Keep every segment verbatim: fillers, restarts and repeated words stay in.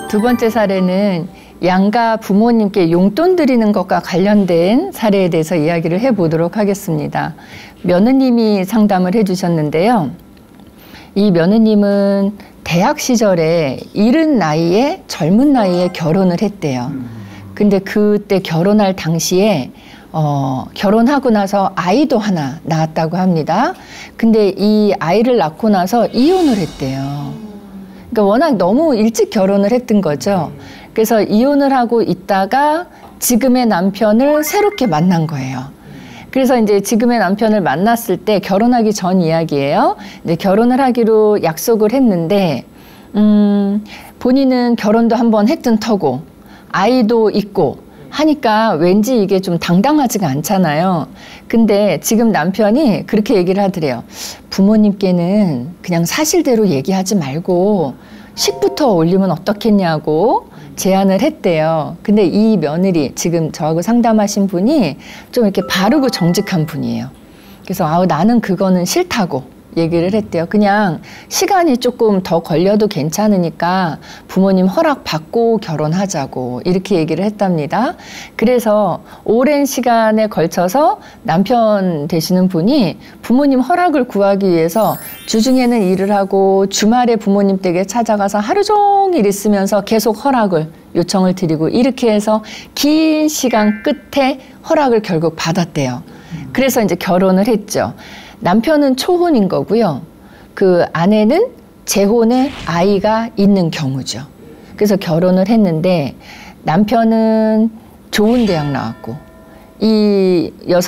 두 번째 사례는 양가 부모님께 용돈 드리는 것과 관련된 사례에 대해서 이야기를 해보도록 하겠습니다. 며느님이 상담을 해주셨는데요. 이 며느님은 대학 시절에 이른 나이에 젊은 나이에 결혼을 했대요. 근데 그때 결혼할 당시에 어, 결혼하고 나서 아이도 하나 낳았다고 합니다. 근데 이 아이를 낳고 나서 이혼을 했대요. 그러니까 워낙 너무 일찍 결혼을 했던 거죠. 그래서 이혼을 하고 있다가 지금의 남편을 새롭게 만난 거예요. 그래서 이제 지금의 남편을 만났을 때 결혼하기 전 이야기예요. 이제 결혼을 하기로 약속을 했는데 음, 본인은 결혼도 한번 했던 터고 아이도 있고 하니까 왠지 이게 좀 당당하지가 않잖아요. 근데 지금 남편이 그렇게 얘기를 하더래요. 부모님께는 그냥 사실대로 얘기하지 말고 식부터 올리면 어떻겠냐고 제안을 했대요. 근데 이 며느리, 지금 저하고 상담하신 분이 좀 이렇게 바르고 정직한 분이에요. 그래서 아우 나는 그거는 싫다고 얘기를 했대요. 그냥 시간이 조금 더 걸려도 괜찮으니까 부모님 허락 받고 결혼하자고 이렇게 얘기를 했답니다. 그래서 오랜 시간에 걸쳐서 남편 되시는 분이 부모님 허락을 구하기 위해서 주중에는 일을 하고 주말에 부모님 댁에 찾아가서 하루 종일 있으면서 계속 허락을 요청을 드리고 이렇게 해서 긴 시간 끝에 허락을 결국 받았대요. 그래서 이제 결혼을 했죠. 남편은 초혼인 거고요. 그 아내는 재혼에 아이가 있는 경우죠. 그래서 결혼을 했는데 남편은 좋은 대학 나왔고 이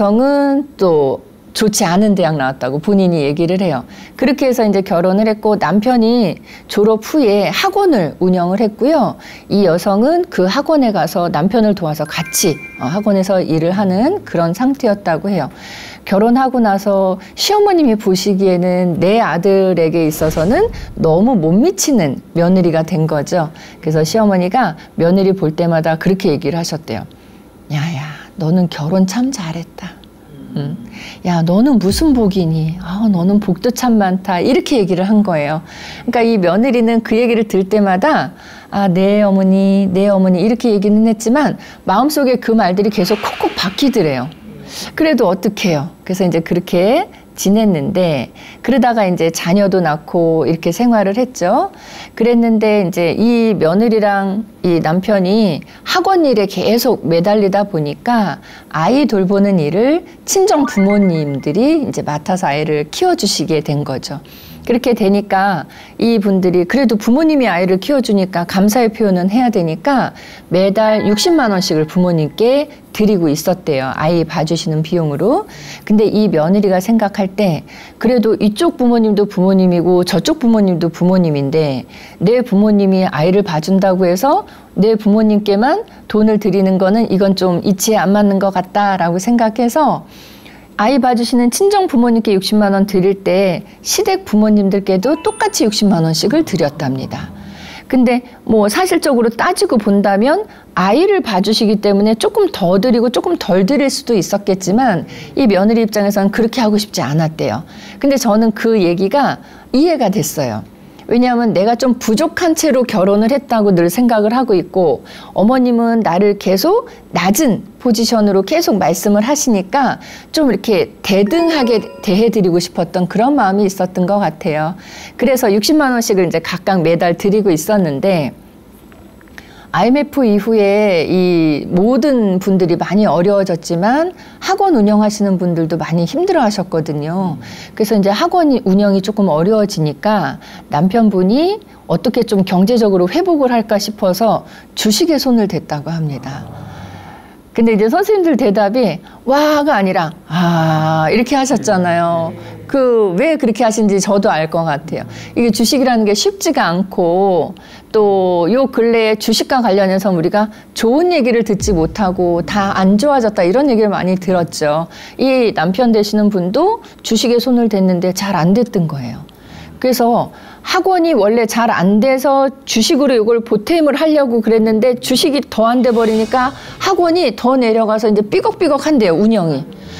여성은 또 좋지 않은 대학 나왔다고 본인이 얘기를 해요. 그렇게 해서 이제 결혼을 했고 남편이 졸업 후에 학원을 운영을 했고요. 이 여성은 그 학원에 가서 남편을 도와서 같이 학원에서 일을 하는 그런 상태였다고 해요. 결혼하고 나서 시어머님이 보시기에는 내 아들에게 있어서는 너무 못 미치는 며느리가 된 거죠. 그래서 시어머니가 며느리 볼 때마다 그렇게 얘기를 하셨대요. 야야, 너는 결혼 참 잘했다. 응. 야, 너는 무슨 복이니? 아, 너는 복도 참 많다. 이렇게 얘기를 한 거예요. 그러니까 이 며느리는 그 얘기를 들 때마다 아, 네 어머니, 네 어머니 이렇게 얘기는 했지만 마음속에 그 말들이 계속 콕콕 박히더래요. 그래도 어떡해요. 그래서 이제 그렇게 지냈는데 그러다가 이제 자녀도 낳고 이렇게 생활을 했죠. 그랬는데 이제 이 며느리랑 이 남편이 학원 일에 계속 매달리다 보니까 아이 돌보는 일을 친정 부모님들이 이제 맡아서 아이를 키워주시게 된 거죠. 그렇게 되니까 이분들이 그래도 부모님이 아이를 키워주니까 감사의 표현은 해야 되니까 매달 육십만 원씩을 부모님께 드리고 있었대요. 아이 봐주시는 비용으로. 근데 이 며느리가 생각할 때 그래도 이쪽 부모님도 부모님이고 저쪽 부모님도 부모님인데 내 부모님이 아이를 봐준다고 해서 내 부모님께만 돈을 드리는 거는 이건 좀 이치에 안 맞는 것 같다라고 생각해서 아이 봐주시는 친정 부모님께 육십만 원 드릴 때 시댁 부모님들께도 똑같이 육십만 원씩을 드렸답니다. 근데 뭐 사실적으로 따지고 본다면 아이를 봐주시기 때문에 조금 더 드리고 조금 덜 드릴 수도 있었겠지만 이 며느리 입장에서는 그렇게 하고 싶지 않았대요. 근데 저는 그 얘기가 이해가 됐어요. 왜냐하면 내가 좀 부족한 채로 결혼을 했다고 늘 생각을 하고 있고 어머님은 나를 계속 낮은 포지션으로 계속 말씀을 하시니까 좀 이렇게 대등하게 대해드리고 싶었던 그런 마음이 있었던 것 같아요. 그래서 육십만 원씩을 이제 각각 매달 드리고 있었는데 아이엠에프 이후에 이 모든 분들이 많이 어려워졌지만 학원 운영하시는 분들도 많이 힘들어 하셨거든요. 그래서 이제 학원 운영이 조금 어려워지니까 남편분이 어떻게 좀 경제적으로 회복을 할까 싶어서 주식에 손을 댔다고 합니다. 근데 이제 선생님들 대답이 와가 아니라 아 이렇게 하셨잖아요. 그 왜 그렇게 하신지 저도 알 것 같아요. 이게 주식이라는 게 쉽지가 않고 또 요 근래에 주식과 관련해서 우리가 좋은 얘기를 듣지 못하고 다 안 좋아졌다 이런 얘기를 많이 들었죠. 이 남편 되시는 분도 주식에 손을 댔는데 잘 안 됐던 거예요. 그래서 학원이 원래 잘 안 돼서 주식으로 이걸 보탬을 하려고 그랬는데 주식이 더 안 돼 버리니까 학원이 더 내려가서 이제 삐걱삐걱한대요, 운영이.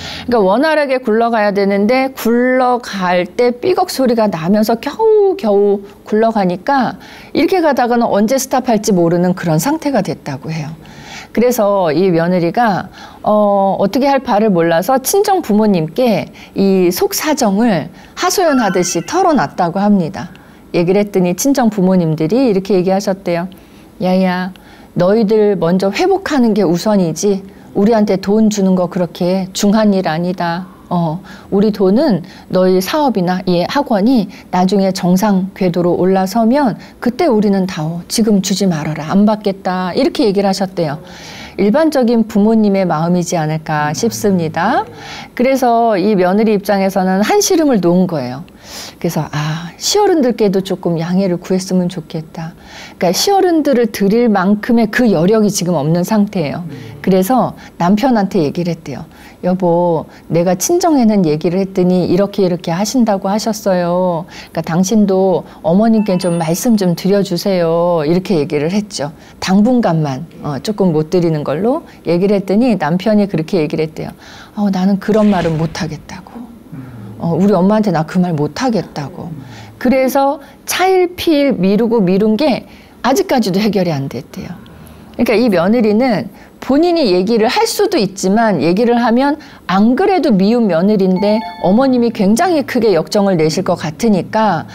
그러니까 원활하게 굴러가야 되는데 굴러갈 때 삐걱 소리가 나면서 겨우겨우 굴러가니까 이렇게 가다가는 언제 스탑할지 모르는 그런 상태가 됐다고 해요. 그래서 이 며느리가 어, 어떻게 할 바를 몰라서 친정 부모님께 이 속사정을 하소연하듯이 털어놨다고 합니다. 얘기를 했더니 친정 부모님들이 이렇게 얘기하셨대요. 야야, 너희들 먼저 회복하는 게 우선이지 우리한테 돈 주는 거 그렇게 중한 일 아니다. 어, 우리 돈은 너희 사업이나 이 학원이 나중에 정상 궤도로 올라서면 그때 우리는 다오. 지금 주지 말아라. 안 받겠다. 이렇게 얘기를 하셨대요. 일반적인 부모님의 마음이지 않을까 싶습니다. 그래서 이 며느리 입장에서는 한시름을 놓은 거예요. 그래서 아, 시어른들께도 조금 양해를 구했으면 좋겠다. 그러니까 시어른들을 드릴 만큼의 그 여력이 지금 없는 상태예요. 그래서 남편한테 얘기를 했대요. 여보, 내가 친정에는 얘기를 했더니 이렇게 이렇게 하신다고 하셨어요. 그러니까 당신도 어머님께 좀 말씀 좀 드려주세요. 이렇게 얘기를 했죠. 당분간만 어, 조금 못 드리는 걸로 얘기를 했더니 남편이 그렇게 얘기를 했대요. 어, 나는 그런 말은 못 하겠다고. 어, 우리 엄마한테 나 그 말 못 하겠다고. 그래서 차일피일 미루고 미룬 게 아직까지도 해결이 안 됐대요. 그러니까 이 며느리는 본인이 얘기를 할 수도 있지만 얘기를 하면 안 그래도 미운 며느리인데 어머님이 굉장히 크게 역정을 내실 것 같으니까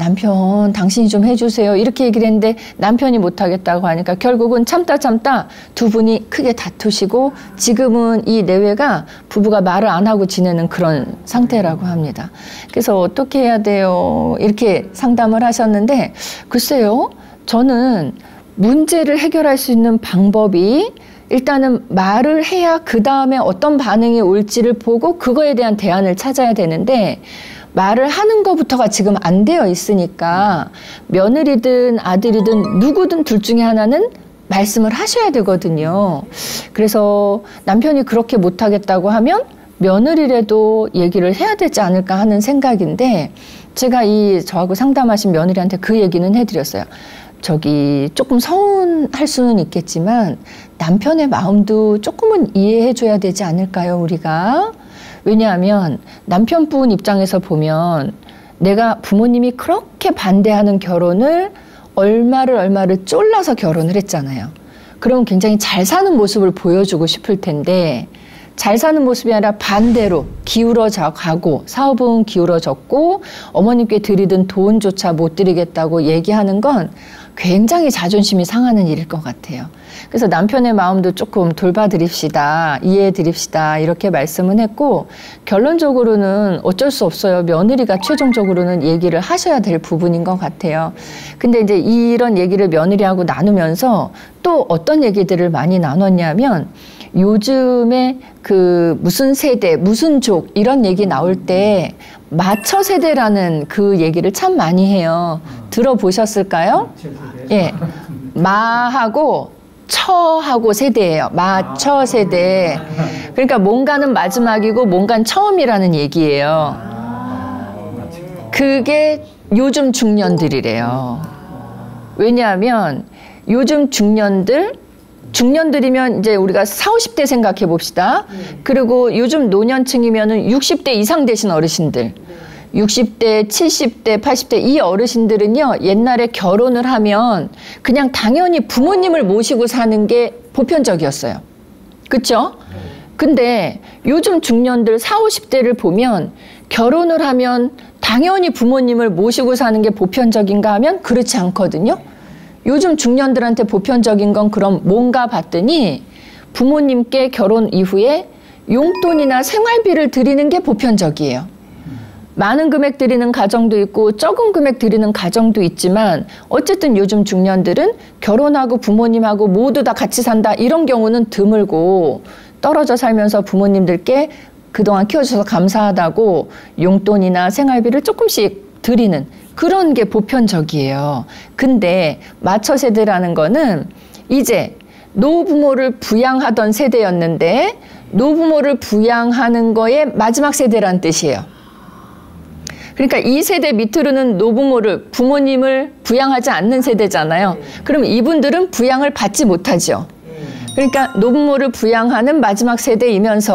남편 당신이 좀 해주세요 이렇게 얘기를 했는데 남편이 못하겠다고 하니까 결국은 참다 참다 두 분이 크게 다투시고 지금은 이 내외가 부부가 말을 안 하고 지내는 그런 상태라고 합니다. 그래서 어떻게 해야 돼요 이렇게 상담을 하셨는데 글쎄요, 저는 문제를 해결할 수 있는 방법이 일단은 말을 해야 그 다음에 어떤 반응이 올지를 보고 그거에 대한 대안을 찾아야 되는데 말을 하는 것부터가 지금 안 되어 있으니까 며느리든 아들이든 누구든 둘 중에 하나는 말씀을 하셔야 되거든요. 그래서 남편이 그렇게 못하겠다고 하면 며느리라도 얘기를 해야 되지 않을까 하는 생각인데 제가 이 저하고 상담하신 며느리한테 그 얘기는 해드렸어요. 저기 조금 서운할 수는 있겠지만 남편의 마음도 조금은 이해해 줘야 되지 않을까요, 우리가? 왜냐하면 남편분 입장에서 보면 내가 부모님이 그렇게 반대하는 결혼을 얼마를 얼마를 쫄라서 결혼을 했잖아요. 그럼 굉장히 잘 사는 모습을 보여주고 싶을 텐데 잘 사는 모습이 아니라 반대로 기울어져 가고 사업은 기울어졌고 어머님께 드리던 돈조차 못 드리겠다고 얘기하는 건 굉장히 자존심이 상하는 일일 것 같아요. 그래서 남편의 마음도 조금 돌봐드립시다, 이해해드립시다 이렇게 말씀은 했고 결론적으로는 어쩔 수 없어요. 며느리가 최종적으로는 얘기를 하셔야 될 부분인 것 같아요. 근데 이제 이런 얘기를 며느리하고 나누면서 또 어떤 얘기들을 많이 나눴냐면 요즘에 그 무슨 세대, 무슨 족 이런 얘기 나올 때 마처 세대라는 그 얘기를 참 많이 해요. 들어보셨을까요? 예, 마하고 처하고 세대예요. 마처 세대. 그러니까 뭔가는 마지막이고 뭔가는 처음이라는 얘기예요. 그게 요즘 중년들이래요. 왜냐하면 요즘 중년들 중년들이면 이제 우리가 사오십 대 생각해 봅시다. 그리고 요즘 노년층이면은 육십 대 이상 되신 어르신들. 육십 대, 칠십 대, 팔십 대 이 어르신들은요. 옛날에 결혼을 하면 그냥 당연히 부모님을 모시고 사는 게 보편적이었어요. 그렇죠? 근데 요즘 중년들 사오십 대를 보면 결혼을 하면 당연히 부모님을 모시고 사는 게 보편적인가 하면 그렇지 않거든요. 요즘 중년들한테 보편적인 건 그럼 뭔가 봤더니 부모님께 결혼 이후에 용돈이나 생활비를 드리는 게 보편적이에요. 많은 금액 드리는 가정도 있고 적은 금액 드리는 가정도 있지만 어쨌든 요즘 중년들은 결혼하고 부모님하고 모두 다 같이 산다 이런 경우는 드물고 떨어져 살면서 부모님들께 그동안 키워주셔서 감사하다고 용돈이나 생활비를 조금씩 드리는 그런 게 보편적이에요. 근데 마처 세대라는 거는 이제 노부모를 부양하던 세대였는데 노부모를 부양하는 거의 마지막 세대란 뜻이에요. 그러니까 이 세대 밑으로는 노부모를 부모님을 부양하지 않는 세대잖아요. 그럼 이분들은 부양을 받지 못하죠. 그러니까 노부모를 부양하는 마지막 세대이면서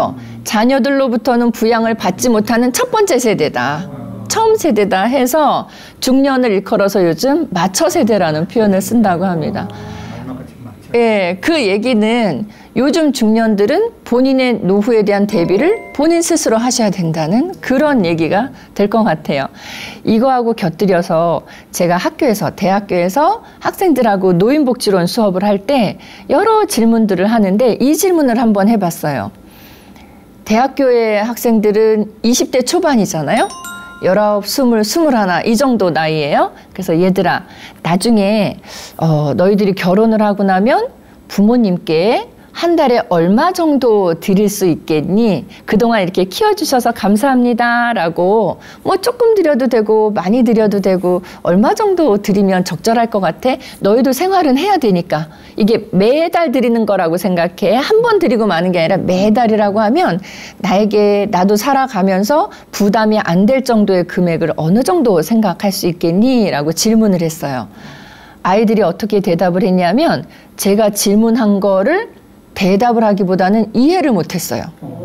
자녀들로부터는 부양을 받지 못하는 첫 번째 세대다. 처음 세대다 해서 중년을 일컬어서 요즘 마처 세대라는 표현을 쓴다고 합니다. 예, 그 얘기는 요즘 중년들은 본인의 노후에 대한 대비를 본인 스스로 하셔야 된다는 그런 얘기가 될 것 같아요. 이거하고 곁들여서 제가 학교에서, 대학교에서 학생들하고 노인복지론 수업을 할 때 여러 질문들을 하는데 이 질문을 한번 해봤어요. 대학교의 학생들은 이십 대 초반이잖아요. 열아홉, 스물, 스물하나 이 정도 나이예요. 그래서 얘들아, 나중에 어, 너희들이 결혼을 하고 나면 부모님께 한 달에 얼마 정도 드릴 수 있겠니? 그동안 이렇게 키워주셔서 감사합니다 라고 뭐 조금 드려도 되고 많이 드려도 되고 얼마 정도 드리면 적절할 것 같아? 너희도 생활은 해야 되니까 이게 매달 드리는 거라고 생각해. 한 번 드리고 마는 게 아니라 매달이라고 하면 나에게 나도 살아가면서 부담이 안 될 정도의 금액을 어느 정도 생각할 수 있겠니? 라고 질문을 했어요. 아이들이 어떻게 대답을 했냐면 제가 질문한 거를 대답을 하기보다는 이해를 못했어요.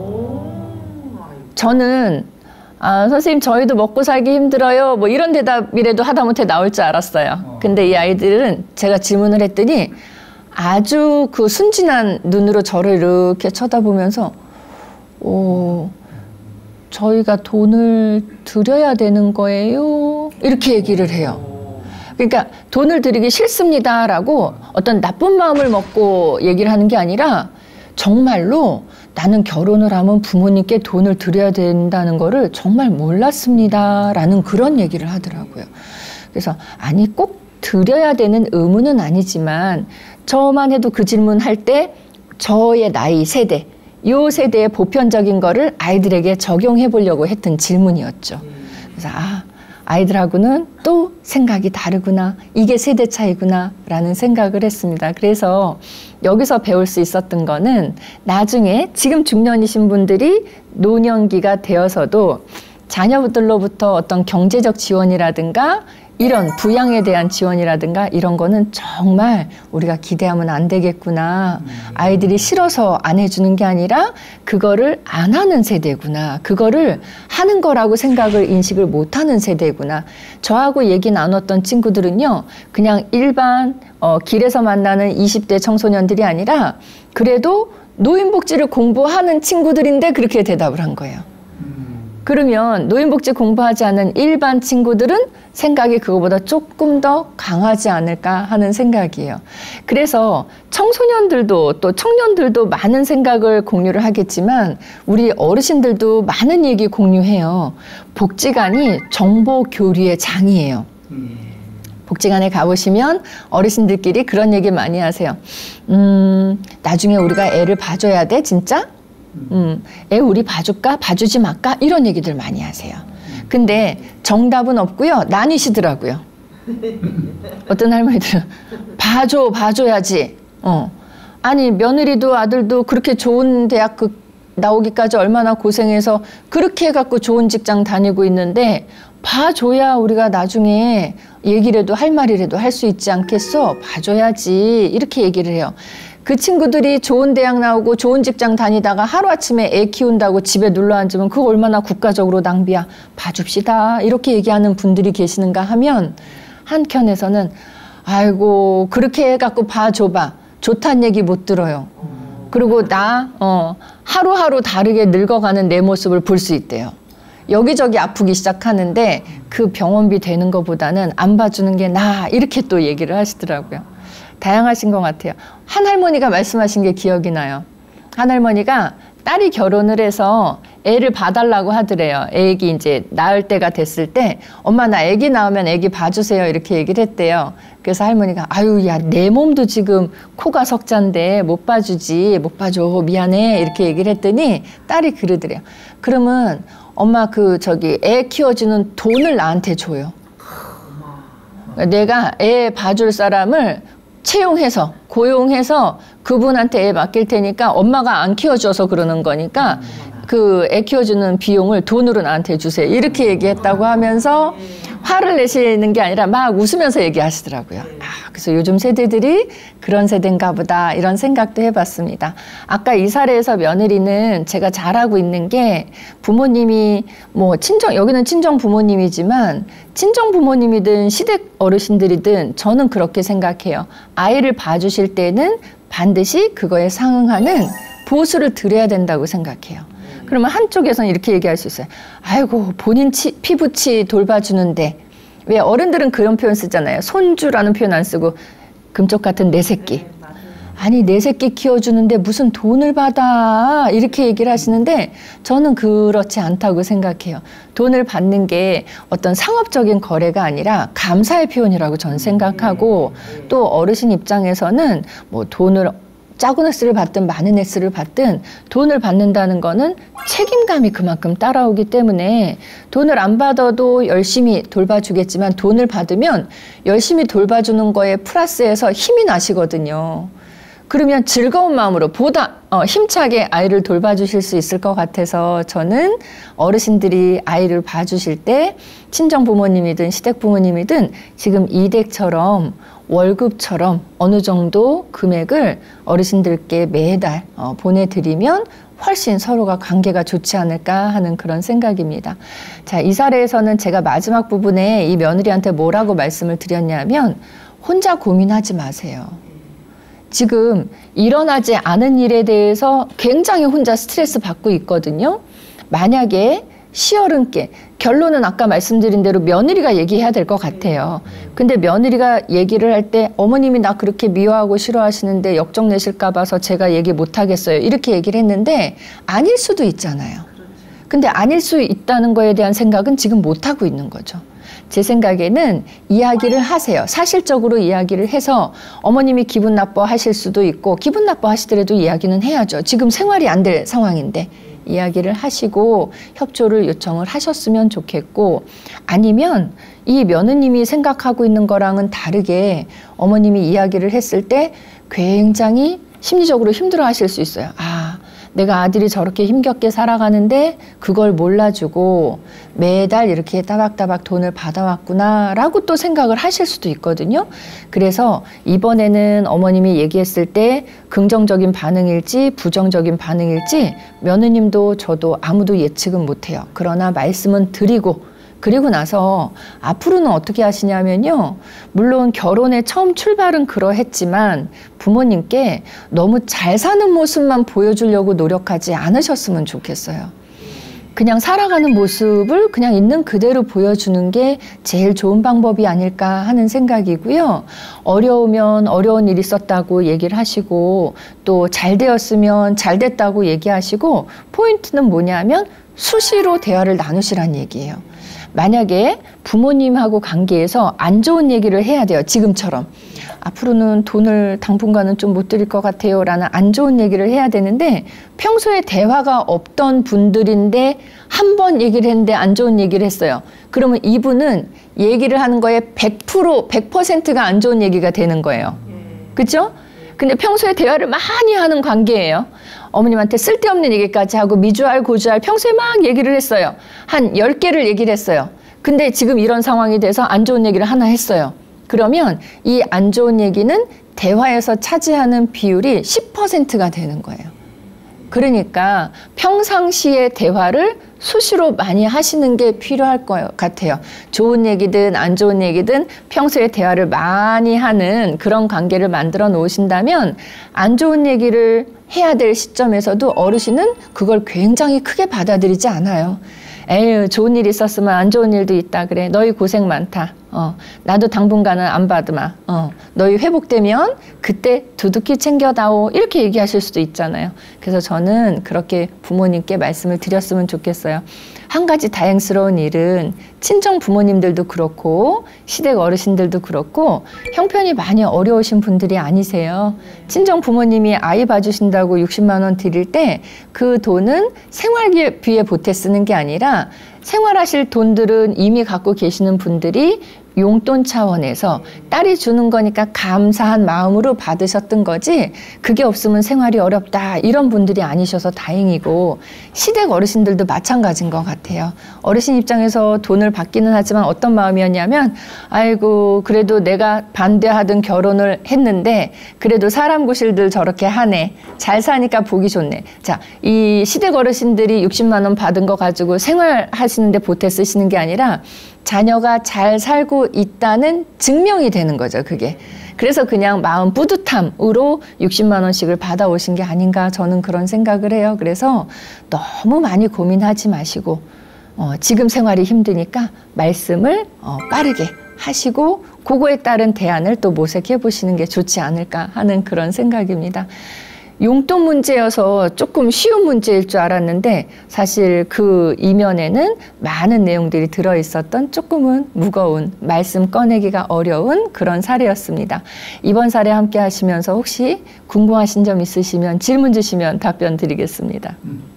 저는 아, 선생님 저희도 먹고 살기 힘들어요. 뭐 이런 대답이라도 하다못해 나올 줄 알았어요. 근데 이 아이들은 제가 질문을 했더니 아주 그 순진한 눈으로 저를 이렇게 쳐다보면서 오, 저희가 돈을 드려야 되는 거예요? 이렇게 얘기를 해요. 그러니까 돈을 드리기 싫습니다라고 어떤 나쁜 마음을 먹고 얘기를 하는 게 아니라 정말로 나는 결혼을 하면 부모님께 돈을 드려야 된다는 거를 정말 몰랐습니다라는 그런 얘기를 하더라고요. 그래서 아니 꼭 드려야 되는 의무는 아니지만 저만 해도 그 질문할 때 저의 나이 세대, 요 세대의 보편적인 거를 아이들에게 적용해 보려고 했던 질문이었죠. 그래서 아 아이들하고는 또 생각이 다르구나. 이게 세대 차이구나. 라는 생각을 했습니다. 그래서 여기서 배울 수 있었던 거는 나중에 지금 중년이신 분들이 노년기가 되어서도 자녀들로부터 어떤 경제적 지원이라든가 이런 부양에 대한 지원이라든가 이런 거는 정말 우리가 기대하면 안 되겠구나. 아이들이 싫어서 안 해주는 게 아니라 그거를 안 하는 세대구나. 그거를 하는 거라고 생각을 인식을 못하는 세대구나. 저하고 얘기 나눴던 친구들은요. 그냥 일반 어, 길에서 만나는 이십 대 청소년들이 아니라 그래도 노인복지를 공부하는 친구들인데 그렇게 대답을 한 거예요. 그러면 노인복지 공부하지 않은 일반 친구들은 생각이 그거보다 조금 더 강하지 않을까 하는 생각이에요. 그래서 청소년들도 또 청년들도 많은 생각을 공유를 하겠지만 우리 어르신들도 많은 얘기 공유해요. 복지관이 정보 교류의 장이에요. 복지관에 가보시면 어르신들끼리 그런 얘기 많이 하세요. 음, 나중에 우리가 애를 봐줘야 돼, 진짜? 음, 애 우리 봐줄까? 봐주지 말까? 이런 얘기들 많이 하세요. 근데 정답은 없고요. 나뉘시더라고요. 어떤 할머니들은 봐줘, 봐줘야지. 어. 아니 며느리도 아들도 그렇게 좋은 대학 그 나오기까지 얼마나 고생해서 그렇게 해갖고 좋은 직장 다니고 있는데 봐줘야 우리가 나중에 얘기라도 할 말이라도 할 수 있지 않겠어? 봐줘야지. 이렇게 얘기를 해요. 그 친구들이 좋은 대학 나오고 좋은 직장 다니다가 하루아침에 애 키운다고 집에 눌러 앉으면 그거 얼마나 국가적으로 낭비야. 봐줍시다. 이렇게 얘기하는 분들이 계시는가 하면 한켠에서는 아이고 그렇게 해갖고 봐줘봐. 좋다는 얘기 못 들어요. 그리고 나 어, 하루하루 다르게 늙어가는 내 모습을 볼 수 있대요. 여기저기 아프기 시작하는데 그 병원비 되는 것보다는 안 봐주는 게 나아. 이렇게 또 얘기를 하시더라고요. 다양하신 것 같아요. 한 할머니가 말씀하신 게 기억이 나요. 한 할머니가 딸이 결혼을 해서 애를 봐달라고 하더래요. 애기 이제 낳을 때가 됐을 때 엄마 나 애기 낳으면 애기 봐주세요 이렇게 얘기를 했대요. 그래서 할머니가 아유 야 내 몸도 지금 코가 석잔데 못 봐주지 못 봐줘 미안해 이렇게 얘기를 했더니 딸이 그러더래요. 그러면 엄마 그 저기 애 키워주는 돈을 나한테 줘요. 내가 애 봐줄 사람을 채용해서 고용해서 그분한테 애 맡길 테니까 엄마가 안 키워줘서 그러는 거니까 그 애 키워주는 비용을 돈으로 나한테 주세요. 이렇게 얘기했다고 하면서 화를 내시는 게 아니라 막 웃으면서 얘기하시더라고요. 아, 그래서 요즘 세대들이 그런 세대인가 보다 이런 생각도 해봤습니다. 아까 이 사례에서 며느리는 제가 잘하고 있는 게 부모님이 뭐 친정, 여기는 친정 부모님이지만 친정 부모님이든 시댁 어르신들이든 저는 그렇게 생각해요. 아이를 봐주실 때는 반드시 그거에 상응하는 보수를 드려야 된다고 생각해요. 그러면 한쪽에서는 이렇게 얘기할 수 있어요. 아이고 본인 치, 피부치 돌봐주는데 왜 어른들은 그런 표현 쓰잖아요. 손주라는 표현 안 쓰고 금쪽 같은 내 새끼. 아니 내 새끼 키워주는데 무슨 돈을 받아 이렇게 얘기를 하시는데 저는 그렇지 않다고 생각해요. 돈을 받는 게 어떤 상업적인 거래가 아니라 감사의 표현이라고 저는 생각하고 또 어르신 입장에서는 뭐 돈을 작은 횟수를 받든 많은 횟수를 받든 돈을 받는다는 거는 책임감이 그만큼 따라오기 때문에 돈을 안 받아도 열심히 돌봐주겠지만 돈을 받으면 열심히 돌봐주는 거에 플러스해서 힘이 나시거든요. 그러면 즐거운 마음으로 보다 어, 힘차게 아이를 돌봐주실 수 있을 것 같아서 저는 어르신들이 아이를 봐주실 때 친정 부모님이든 시댁 부모님이든 지금 이댁처럼 월급처럼 어느 정도 금액을 어르신들께 매달 어, 보내드리면 훨씬 서로가 관계가 좋지 않을까 하는 그런 생각입니다. 자, 이 사례에서는 제가 마지막 부분에 이 며느리한테 뭐라고 말씀을 드렸냐면 혼자 고민하지 마세요. 지금 일어나지 않은 일에 대해서 굉장히 혼자 스트레스 받고 있거든요. 만약에 시어른께 결론은 아까 말씀드린 대로 며느리가 얘기해야 될 것 같아요. 근데 며느리가 얘기를 할 때 어머님이 나 그렇게 미워하고 싫어하시는데 역정 내실까 봐서 제가 얘기 못 하겠어요. 이렇게 얘기를 했는데 아닐 수도 있잖아요. 근데 아닐 수 있다는 거에 대한 생각은 지금 못 하고 있는 거죠. 제 생각에는 이야기를 하세요. 사실적으로 이야기를 해서 어머님이 기분 나빠하실 수도 있고 기분 나빠하시더라도 이야기는 해야죠. 지금 생활이 안 될 상황인데 이야기를 하시고 협조를 요청을 하셨으면 좋겠고 아니면 이 며느님이 생각하고 있는 거랑은 다르게 어머님이 이야기를 했을 때 굉장히 심리적으로 힘들어 하실 수 있어요. 아, 내가 아들이 저렇게 힘겹게 살아가는데 그걸 몰라주고 매달 이렇게 따박따박 돈을 받아왔구나 라고 또 생각을 하실 수도 있거든요. 그래서 이번에는 어머님이 얘기했을 때 긍정적인 반응일지 부정적인 반응일지 며느님도 저도 아무도 예측은 못해요. 그러나 말씀은 드리고 그리고 나서 앞으로는 어떻게 하시냐면요. 물론 결혼의 처음 출발은 그러했지만 부모님께 너무 잘 사는 모습만 보여주려고 노력하지 않으셨으면 좋겠어요. 그냥 살아가는 모습을 그냥 있는 그대로 보여주는 게 제일 좋은 방법이 아닐까 하는 생각이고요. 어려우면 어려운 일이 있었다고 얘기를 하시고 또 잘 되었으면 잘 됐다고 얘기하시고 포인트는 뭐냐면 수시로 대화를 나누시라는 얘기예요. 만약에 부모님하고 관계에서 안 좋은 얘기를 해야 돼요. 지금처럼. 앞으로는 돈을 당분간은 좀 못 드릴 것 같아요. 라는 안 좋은 얘기를 해야 되는데 평소에 대화가 없던 분들인데 한 번 얘기를 했는데 안 좋은 얘기를 했어요. 그러면 이분은 얘기를 하는 거에 백 퍼센트, 백 퍼센트가 안 좋은 얘기가 되는 거예요. 그렇죠? 근데 평소에 대화를 많이 하는 관계예요. 어머님한테 쓸데없는 얘기까지 하고 미주알 고주알 평소에 막 얘기를 했어요. 한 열 개를 얘기를 했어요. 근데 지금 이런 상황이 돼서 안 좋은 얘기를 하나 했어요. 그러면 이 안 좋은 얘기는 대화에서 차지하는 비율이 십 퍼센트가 되는 거예요. 그러니까 평상시에 대화를 수시로 많이 하시는 게 필요할 것 같아요. 좋은 얘기든 안 좋은 얘기든 평소에 대화를 많이 하는 그런 관계를 만들어 놓으신다면 안 좋은 얘기를 해야 될 시점에서도 어르신은 그걸 굉장히 크게 받아들이지 않아요. 에휴, 좋은 일 있었으면 안 좋은 일도 있다 그래. 너희 고생 많다. 어, 나도 당분간은 안 받으마. 어, 너희 회복되면 그때 두둑히 챙겨다오. 이렇게 얘기하실 수도 있잖아요. 그래서 저는 그렇게 부모님께 말씀을 드렸으면 좋겠어요. 한 가지 다행스러운 일은 친정 부모님들도 그렇고 시댁 어르신들도 그렇고 형편이 많이 어려우신 분들이 아니세요. 친정 부모님이 아이 봐주신다고 육십만 원 드릴 때 그 돈은 생활비에 보태 쓰는 게 아니라 생활하실 돈들은 이미 갖고 계시는 분들이 용돈 차원에서 딸이 주는 거니까 감사한 마음으로 받으셨던 거지 그게 없으면 생활이 어렵다 이런 분들이 아니셔서 다행이고 시댁 어르신들도 마찬가지인 것 같아요. 어르신 입장에서 돈을 받기는 하지만 어떤 마음이었냐면 아이고 그래도 내가 반대하던 결혼을 했는데 그래도 사람 구실들 저렇게 하네. 잘 사니까 보기 좋네. 자, 이 시댁 어르신들이 육십만 원 받은 거 가지고 생활하시는데 보태 쓰시는 게 아니라 자녀가 잘 살고 있다는 증명이 되는 거죠, 그게. 그래서 그냥 마음 뿌듯함으로 육십만 원씩을 받아오신 게 아닌가 저는 그런 생각을 해요. 그래서 너무 많이 고민하지 마시고 어, 지금 생활이 힘드니까 말씀을 어, 빠르게 하시고 그거에 따른 대안을 또 모색해 보시는 게 좋지 않을까 하는 그런 생각입니다. 용돈 문제여서 조금 쉬운 문제일 줄 알았는데 사실 그 이면에는 많은 내용들이 들어있었던 조금은 무거운 말씀 꺼내기가 어려운 그런 사례였습니다. 이번 사례 함께 하시면서 혹시 궁금하신 점 있으시면 질문 주시면 답변 드리겠습니다.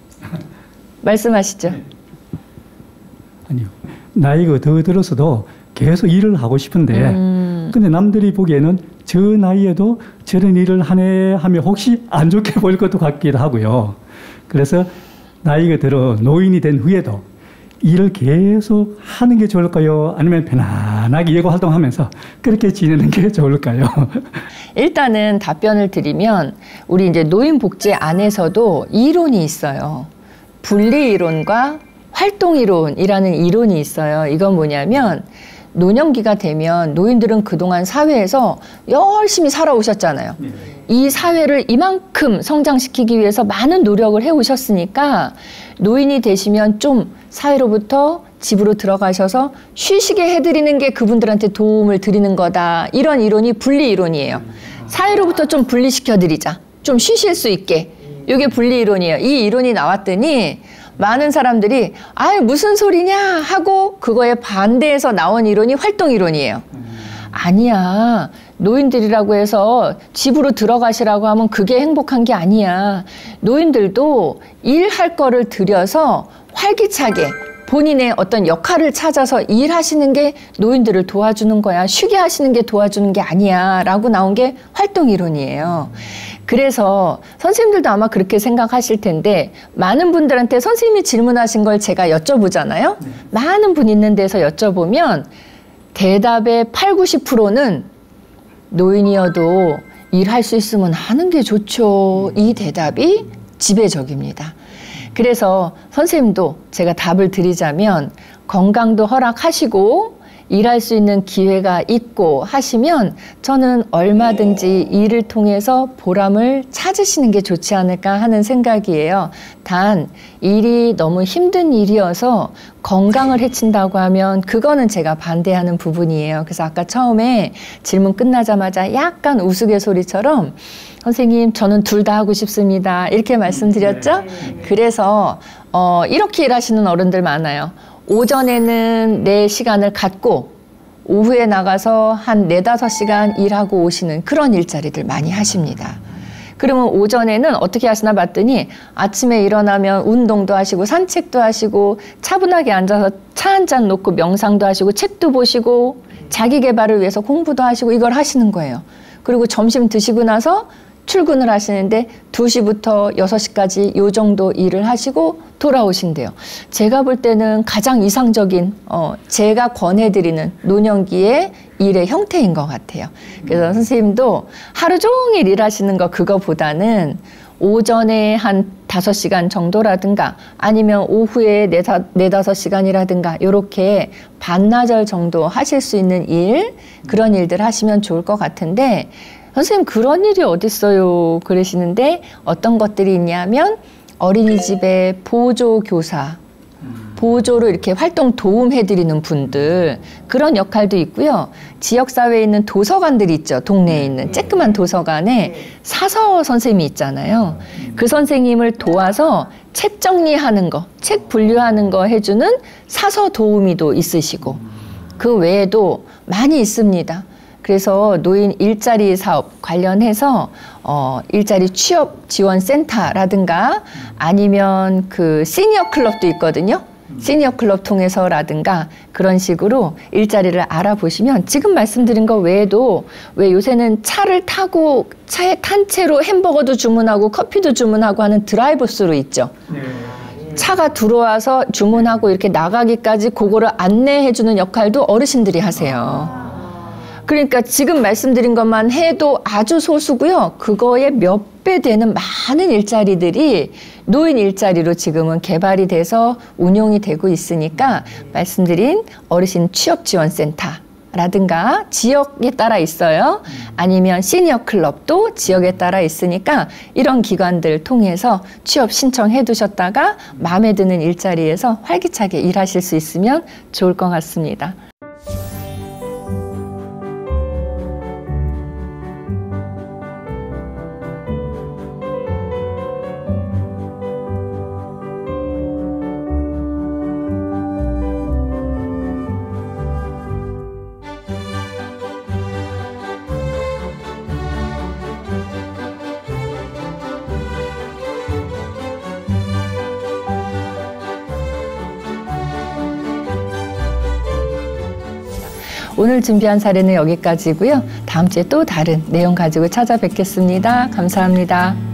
말씀하시죠. 아니요. 나이가 더 들어서도 계속 일을 하고 싶은데 음. 근데 남들이 보기에는 저 나이에도 저런 일을 하네 하면 혹시 안 좋게 보일 것도 같기도 하고요. 그래서 나이가 들어 노인이 된 후에도 일을 계속 하는 게 좋을까요? 아니면 편안하게 예고 활동하면서 그렇게 지내는 게 좋을까요? 일단은 답변을 드리면 우리 이제 노인복지 안에서도 이론이 있어요. 분리이론과 활동이론이라는 이론이 있어요. 이건 뭐냐면 노년기가 되면 노인들은 그동안 사회에서 열심히 살아오셨잖아요. 이 사회를 이만큼 성장시키기 위해서 많은 노력을 해오셨으니까 노인이 되시면 좀 사회로부터 집으로 들어가셔서 쉬시게 해드리는 게 그분들한테 도움을 드리는 거다. 이런 이론이 분리이론이에요. 사회로부터 좀 분리시켜드리자. 좀 쉬실 수 있게. 이게 분리이론이에요. 이 이론이 나왔더니 많은 사람들이 아이 무슨 소리냐 하고 그거에 반대해서 나온 이론이 활동이론이에요. 아니야. 노인들이라고 해서 집으로 들어가시라고 하면 그게 행복한 게 아니야. 노인들도 일할 거를 들여서 활기차게 본인의 어떤 역할을 찾아서 일하시는 게 노인들을 도와주는 거야. 쉬게 하시는 게 도와주는 게 아니야. 라고 나온 게 활동이론이에요. 그래서 선생님들도 아마 그렇게 생각하실 텐데 많은 분들한테 선생님이 질문하신 걸 제가 여쭤보잖아요. 네. 많은 분 있는 데서 여쭤보면 대답의 팔, 구십 퍼센트는 노인이어도 일할 수 있으면 하는 게 좋죠. 이 대답이 지배적입니다. 그래서 선생님도 제가 답을 드리자면 건강도 허락하시고 일할 수 있는 기회가 있고 하시면 저는 얼마든지 일을 통해서 보람을 찾으시는 게 좋지 않을까 하는 생각이에요. 단 일이 너무 힘든 일이어서 건강을 해친다고 하면 그거는 제가 반대하는 부분이에요. 그래서 아까 처음에 질문 끝나자마자 약간 우스갯소리처럼 선생님 저는 둘 다 하고 싶습니다. 이렇게 말씀드렸죠? 그래서 어, 이렇게 일하시는 어른들 많아요. 오전에는 내 시간을 갖고 오후에 나가서 한 네다섯 시간 일하고 오시는 그런 일자리들 많이 하십니다. 그러면 오전에는 어떻게 하시나 봤더니 아침에 일어나면 운동도 하시고 산책도 하시고 차분하게 앉아서 차 한 잔 놓고 명상도 하시고 책도 보시고 자기 개발을 위해서 공부도 하시고 이걸 하시는 거예요. 그리고 점심 드시고 나서 출근을 하시는데 두 시부터 여섯 시까지 요 정도 일을 하시고 돌아오신대요. 제가 볼 때는 가장 이상적인 어, 제가 권해드리는 노년기의 일의 형태인 것 같아요. 그래서 선생님도 하루 종일 일하시는 거 그거보다는 오전에 한 다섯 시간 정도라든가 아니면 오후에 네다섯 시간이라든가 이렇게 반나절 정도 하실 수 있는 일 그런 일들 하시면 좋을 것 같은데 선생님 그런 일이 어딨어요 그러시는데 어떤 것들이 있냐면 어린이집에 보조교사 보조로 이렇게 활동 도움해드리는 분들 그런 역할도 있고요. 지역사회에 있는 도서관들이 있죠. 동네에 있는 쬐끄만 도서관에 사서 선생님이 있잖아요. 그 선생님을 도와서 책 정리하는 거, 책 분류하는 거 해주는 사서 도우미도 있으시고 그 외에도 많이 있습니다. 그래서 노인 일자리 사업 관련해서 어, 일자리 취업 지원 센터라든가 아니면 그 시니어 클럽도 있거든요. 시니어 클럽 통해서라든가 그런 식으로 일자리를 알아보시면 지금 말씀드린 거 외에도 왜 요새는 차를 타고 차에 탄 채로 햄버거도 주문하고 커피도 주문하고 하는 드라이브스루 있죠. 네. 차가 들어와서 주문하고 이렇게 나가기까지 그거를 안내해주는 역할도 어르신들이 하세요. 그러니까 지금 말씀드린 것만 해도 아주 소수고요. 그거의 몇 배 되는 많은 일자리들이 노인 일자리로 지금은 개발이 돼서 운용이 되고 있으니까 말씀드린 어르신 취업지원센터 라든가 지역에 따라 있어요. 아니면 시니어 클럽도 지역에 따라 있으니까 이런 기관들 통해서 취업 신청해 두셨다가 마음에 드는 일자리에서 활기차게 일하실 수 있으면 좋을 것 같습니다. 오늘 준비한 사례는 여기까지고요. 다음 주에 또 다른 내용 가지고 찾아뵙겠습니다. 감사합니다.